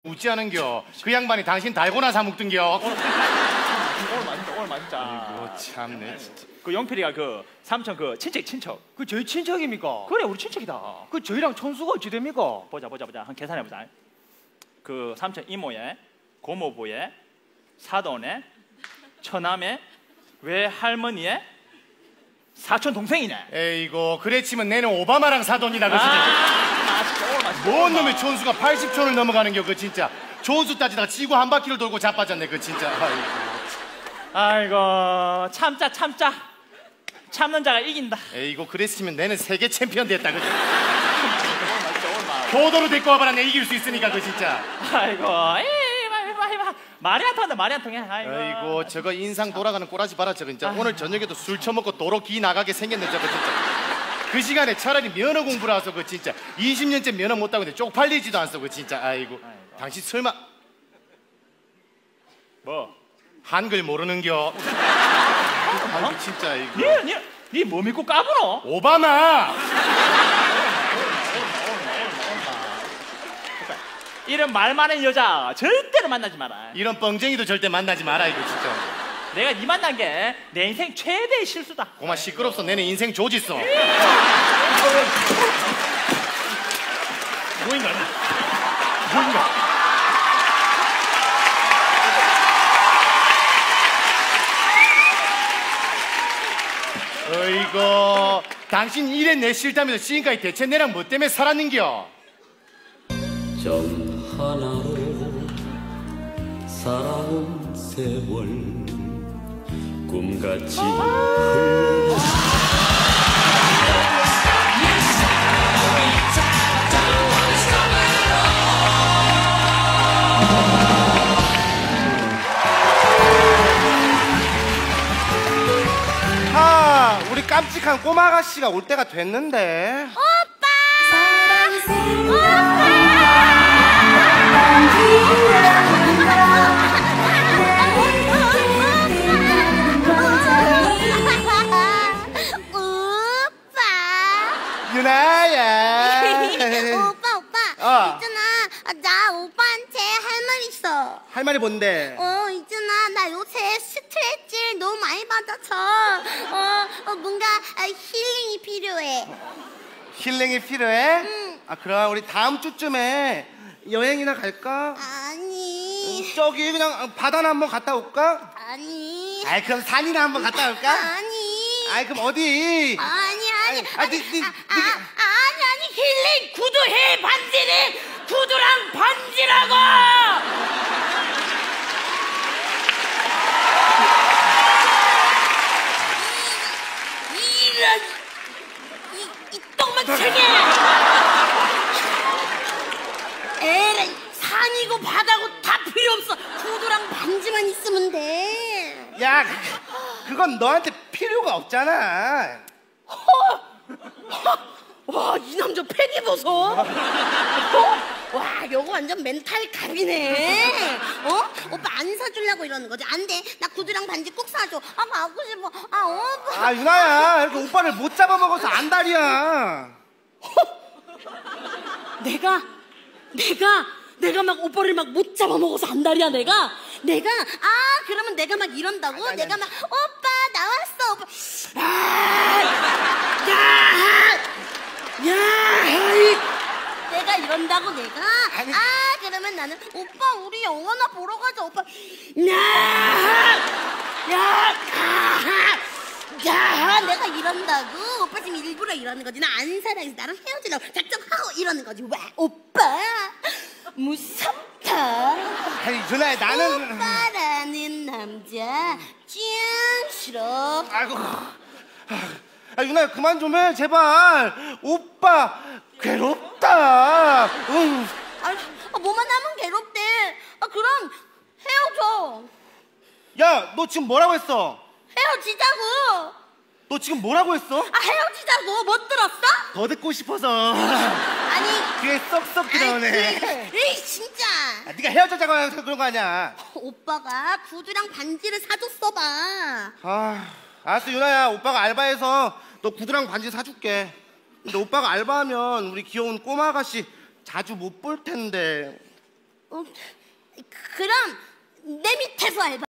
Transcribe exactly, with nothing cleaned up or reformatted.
웃지 않은겨. 그 양반이 당신 달고나 사 먹던겨. 오늘 맞다, 오늘 맞다. 아이고 참네 진짜. 그 영필이가 그 삼촌 그 친척 친척. 그 저희 친척입니까? 그래 우리 친척이다. 그 저희랑 천수가 어찌 됩니까? 보자 보자 보자. 한 계산해 보자. 그 삼촌 이모의 고모부의 사돈의 처남의 외할머니의 사촌 동생이네. 에이고 그래 치면 내는 오바마랑 사돈이다 그 진짜. 아, 진짜 오늘 맛있다. 뭔 놈의 촌수가 팔십 촌을 넘어가는겨 그 진짜. 촌수 따지다가 지구 한 바퀴를 돌고 자빠졌네 그 진짜. 아이고. 아이고 참자 참자. 참는 자가 이긴다. 에이고 그랬으면 내는 세계 챔피언 됐다 그 진짜. 오늘 맛있다 오늘 맛. 교도로 데리고 와봐라 내 이길 수 있으니까 그 진짜. 아이고 이봐 이봐 이봐 말이 안 통한다 말이 안 통해. 아이고, 아이고 저거 인상 돌아가는 꼬라지 봐라 저거 진짜. 오늘 저녁에도 술 처먹고 도로 기 나가게 생겼네 저거 진짜. 그 시간에 차라리 면허 공부를 하소 그 진짜. 이십 년째 면허 못 따고 있는데 쪽팔리지도 않소 그 진짜. 아이고, 아이고. 당신 설마 뭐 한글 모르는겨? 아이고 진짜 이거. 니, 니, 니 뭐 믿고 까불어? 오바마. 이런 말 많은 여자 절대로 만나지 마라. 이런 뻥쟁이도 절대 만나지 마라 이거 진짜. 내가 니 만난 게 내 인생 최대의 실수다. 고마 시끄럽소. 내는 인생 조지소. 뭐인가? 뭐인가? 어이구 당신 이래 내 싫다면서 지금까지 대체 내랑 뭐 때문에 살았는겨? 정 하나로 살아온 세월 꿈같이 흘러 아, 우리 깜찍한 꼬마 아가씨가 올 때가 됐는데. 오빠! 오빠! 유나야. 오빠 오빠 어. 있잖아 나 오빠한테 할 말 있어. 할 말이 뭔데? 어 있잖아 나 요새 스트레스를 너무 많이 받아서 어, 어 뭔가 아, 힐링이 필요해. 힐링이 필요해? 응. 아, 그럼 우리 다음 주쯤에 여행이나 갈까? 아니 저기 그냥 바다나 한번 갔다 올까? 아니 아이, 그럼 산이나 한번 갔다 올까? 아니 아이, 그럼 어디? 아니 아니 아니, 아니, 니, 니, 아, 아, 아니 아니 힐링 구두해 반지는 구두랑 반지라고. 이런 이, 이 똥망청이 에라이 산이고 바다고 다 필요 없어. 구두랑 반지만 있으면 돼. 야, 그건 너한테 필요가 없잖아. 와, 이 남자 팬 입어서? 어? 와, 요거 완전 멘탈 갑이네. 어? 오빠 안 사주려고 이러는 거지? 안 돼. 나 구두랑 반지 꼭 사줘. 아, 가고 싶어. 아, 오빠. 아, 유나야, 이렇게 오빠를 못 잡아먹어서 안달이야. 내가, 내가, 내가 막 오빠를 막 못 잡아먹어서 안달이야, 내가? 내가? 아, 그러면 내가 막 이런다고? 아니, 아니, 내가 아니. 막, 오빠, 나왔어, 오빠. 아, 야! 야! 이, 내가 이런다고, 내가? 아니. 아, 그러면 나는, 오빠, 우리 영화나 보러 가자, 오빠. 야! 야! 아, 야, 내가 이런다고? 오빠 지금 일부러 이러는 거지. 나 안 사랑해서 나랑 헤어지려고 작정하고 이러는 거지. 와, 오빠 무섭다. 아니, 유나야, 나는. 오빠라는 남자 짱 싫어. 아이고. 아, 유나야, 그만 좀 해, 제발. 오빠, 괴롭다. 응. 아, 아, 뭐만 하면 괴롭대. 아, 그럼 헤어져. 야, 너 지금 뭐라고 했어? 헤어지자고. 너 지금 뭐라고 했어? 아, 헤어지자고. 못 들었어? 더 듣고 싶어서. 아니, 귀에 쏙쏙 들어오네. 아니, 에이, 진짜. 아, 네가 헤어졌다고 해서 그런 거 아니야. 오빠가 구두랑 반지를 사줬어 봐. 아, 알았어, 유나야. 오빠가 알바해서 너 구두랑 반지 사줄게. 근데 오빠가 알바하면 우리 귀여운 꼬마 아가씨 자주 못 볼 텐데. 어, 그럼 내 밑에서 알바